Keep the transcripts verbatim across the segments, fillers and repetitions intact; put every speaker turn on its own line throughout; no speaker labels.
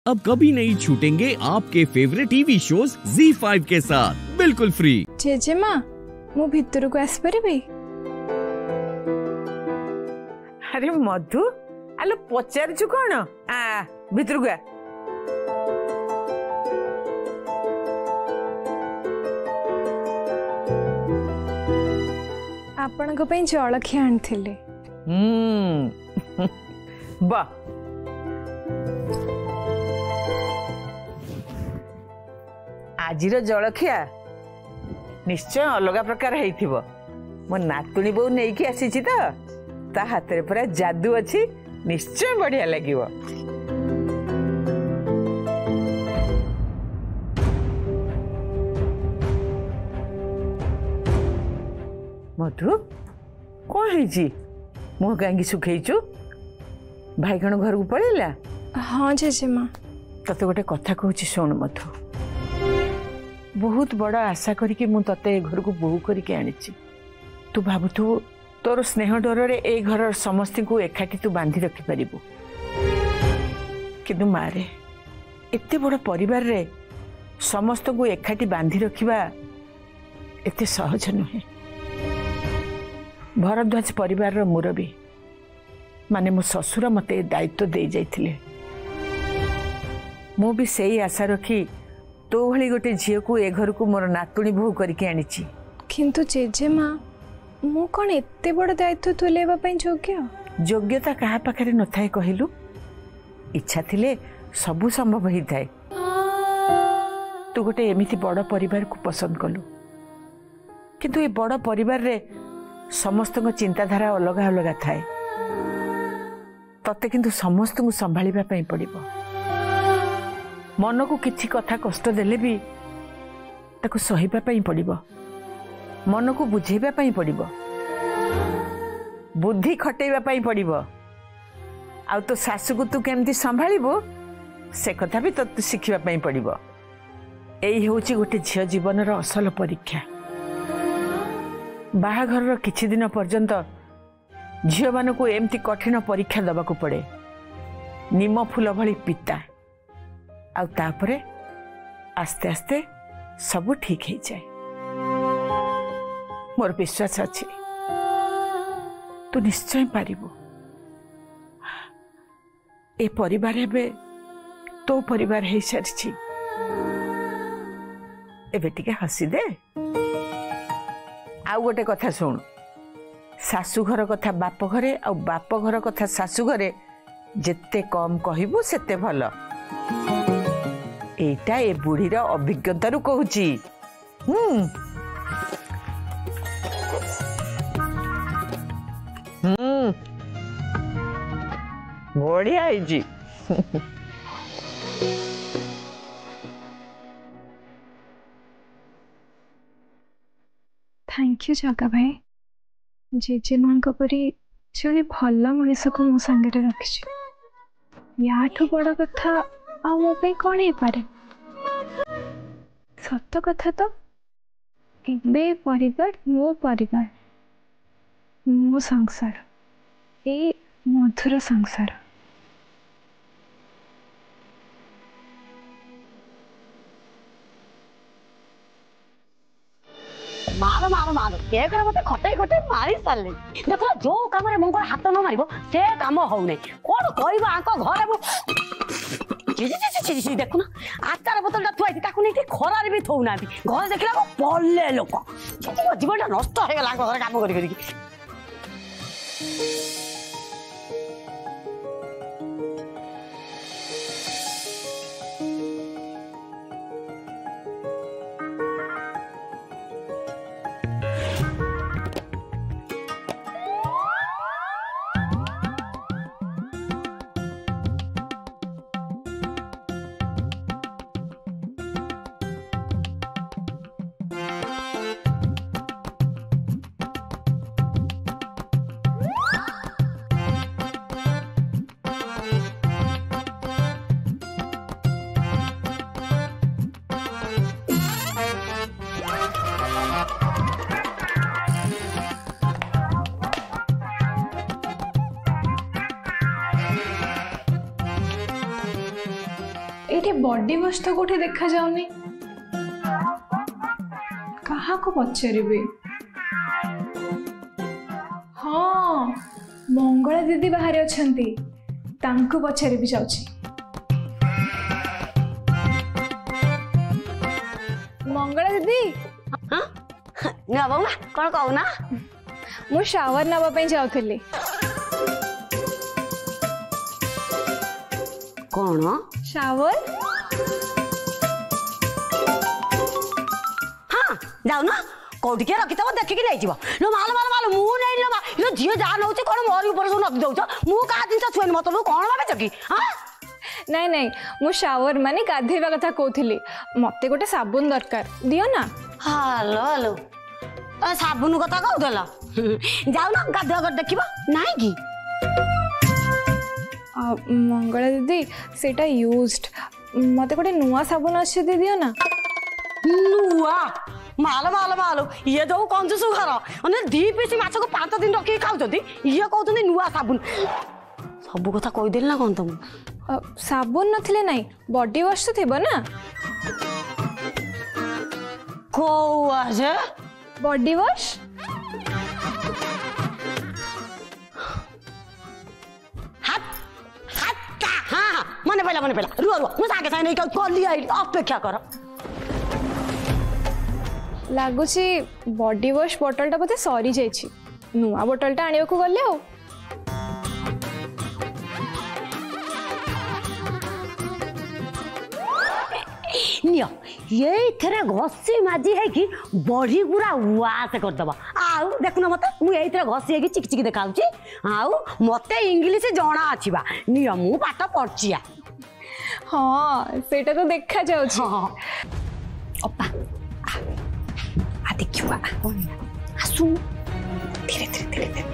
अब कभी नहीं छूटेंगे आपके favourite TV shows Zee five के साथ बिल्कुल फ्री।
जेजेमा मु भितर को आस परिबे?
अरे मधु आलो पचारछु कोन आ भितर को
आपण को पई जलखिया आनथिले।
हम्म बा आजिर जलखिया निश्चय अलग प्रकार हेइथिबो। मो नातुणी बो नै कि आसीछि त ता हाथ रे पूरा जादू अछि, निश्चय बढ़िया लागिवो। मधु कौन है मुह कहीं सुखईचु? भाई कण घर को पड़ेला?
हाँ जेजेमा।
तते गोटे कथा कहूँ शुण मधु, बहुत बड़ा आशा करके मु तते घर को बोहू करके आनिछि। तू भाबुथु तोर स्नेह डर रे ए घर समस्त को एकाठी तू बांधी रखि परिबु, किंतु मारे एते बड़ परिवार रे समस्त को एकाठी बांधी रखिबा एते सहज नुहे। भरद्वाज परिवार रो मुरबी माने मो ससुर मते दायित्व दे जाइथिले। मु भी सेही आशा रखी तो भली गोटे झील को ए घर को मोर नातुणी बोहू करके आनिछि।
किंतु जेजेमा मु कौन एते बड़ दायित्व तुलेबा पई योग्य?
योग्यता कहा पाखरे न थाए कहिलु? इच्छा थिले सबु संभव ही थाए। तू गोटे एमिति बड़ परिवार को पसंद कलु, किंतु ए बड़ परिवार रे समस्त को चिंताधारा अलग अलग थाए। तते किंतु समस्त को संभालिबा पई पड़िबो। मन को किछि कथा कष्ट देले भी ताको सहिबा पई पड़िबो, मन को बुझेबा पई पड़िबो, बुद्धि खटेबा पई पड़िबो। आ तो सासु को तू केमती संभालिबो से कथा भी तो शिखिबा पई पड़िबो। एई होउची गोटे झियो जीवन रो असल परीक्षा। बाहाघर रो किछि दिन पर्यंत झियो मान को एमती कठिन परीक्षा दबा को पड़े, निम फूल भली पिता। आ तापरे आस्ते आस्ते सब ठीक हो जाए। मोर विश्वास अच्छे तू निश्चय पारिबु। ए परिवार एबे तो परिवार हो सारी। एबे टिके हसी दे। आउ गोटे कथा सुन, सासु घर कथा बाप घरे आ बाप घर कथा सासु घरे जेते कम कहबू सेते भल। एटा ए बुढ़ीर अभिज्ञता रु कहूची। हम्म हम्म बढ़िया है।
थैंक यू जगा भाई, जेजे मां परी जड़े भल मनीष को मो सांगे रखी। याठू बड़ कथा आ मो पे कौन है पारे? सत कथा तो एबे परिवार मो परिवार मो संसार, ए मधुर संसार।
मारो मारो मारो ये कर मते खटे खटे मारी साले। देखो जो काम रे मंगल हाथ न मारिबो से काम होउ नै। कोन कहइबो आको घरे बो जी जी जी जी देखु ना आचार बोतल ता थुआई ताकू नै खरार भी थौ नाथि। घर देखला को पल्ले लोक जी जीवन नष्ट हो गेला घर काम करी करी।
ये बॉडी वॉश तो कोठे देखा जाउनी कहा को पचारिबे हाँ मंगला दीदी बाहर अछंती तांको पचारि भी जाउची मंगला दीदी
हाँ ना बाबू कौन कहू ना
मु शावर नबा पे जाउथली
कौन
शावर
हाँ जाऊ ना कौटी के रखी देखिकी नहीं लो माल माल माल मु नहीं लो झी जहाँ नौ कौन मोर ऊपर सब नदी दौच मु क्या जिन छुएनि मत कौन भाव कि हाँ
नहीं नहीं मु शावर माने गाधेवा कथा कहूली मते गोटे साबुन दरकार दियो ना
हालो हालो तो साबुन कथा कहूल जाऊ ना गाधुआ कर देखा नहीं कि
मंगला दीदी सेटा यूज्ड मते गोटे नुआ साबुन अच्छे दे दियो ना
नुआ माल माल माल ये जो कंजूस घर अने दी पीस माछ को पांच दिन रखी खाऊँ ये कहते नुआ साबुन सब कथा कहीदेली ना कौन तुम
साबुन नथिले नहीं बॉडी वॉश तो थिबो ना
कौआ जे
बॉडी वॉश
हाथ हाथ का हाँ हाँ मने पहला मने पहला रुआ रुआ मुझे आगे साइन नहीं कॉली आई अपेक्षा करो
लगुची बॉडी वॉश बोतल टा बोते सरी जाइछि नुआ बोतल टा आनिया को गले हो
नियो ये थरे घसी माजी है कि बॉडी पूरा वास कर दबा आउ देखुना मते मु एई थरे घसी है कि चिक चिक देखाउची आउ मते इंग्लिश जाना आछिबा नियो मु पाठ पढ़चिया
हां सेटा तो देखा जाउछि
हां ओपा आ देखिवा आसु धीरे धीरे धीरे धीरे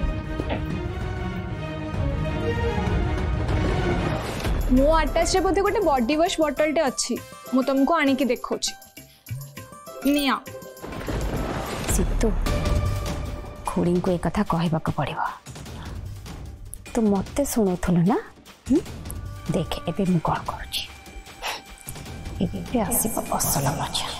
मो अटैच रे बोते गोटे बॉडी वॉश बोतल टे अछि मु तुमको आनी की देखौछि निया
सितु खुड़ी को एक कथा कहबा को पड़िबो तो मते सुनोथलो ना देख एबे मु कोन करूछि एबे पे आसी असल मजा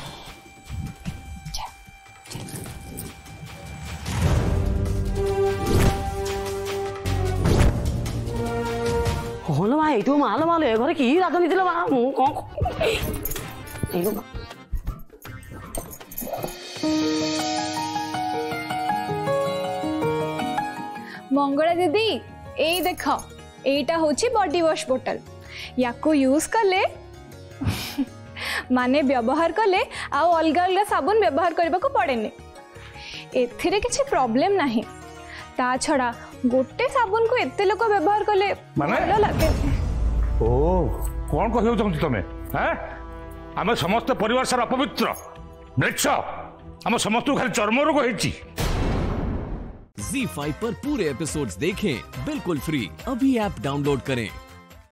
हलो भाई तू माल माल ए घरे की राजनीति लो मु कौन
मंगला दीदी ए देख एटा होची बॉडी वॉश बोतल याको यूज करले माने व्यवहार कले आ अलग अलग साबुन व्यवहार करबा को पड़ेनी एथिरे किछि प्रॉब्लम नाही ता छड़ा गोटे साबुन को एते लोक व्यवहार कले
माने
लागे
ओ कोन कहौ चाहू तमे हैं आमे समस्त परिवार सारा अपवित्र नेक्ष हम समस्त खाली चर्म रोग होईची
ज़ी फाइव पर पूरे एपिसोड्स देखें बिल्कुल फ्री अभी ऐप डाउनलोड करें।